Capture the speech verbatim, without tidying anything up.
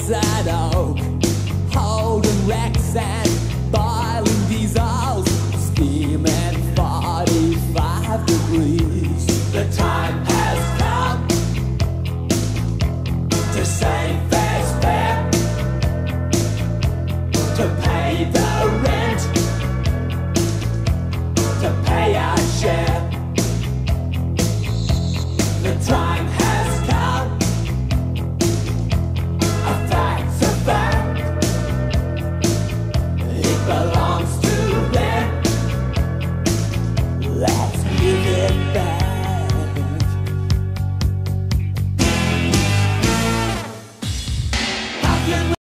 desert oak, holding wrecks and boiling diesels, steam at forty-five degrees. The time has come to say fair's fair, to pay the rent, to pay our share. The time has come, a fact's a fact, it belongs to them, let's give it back. How can we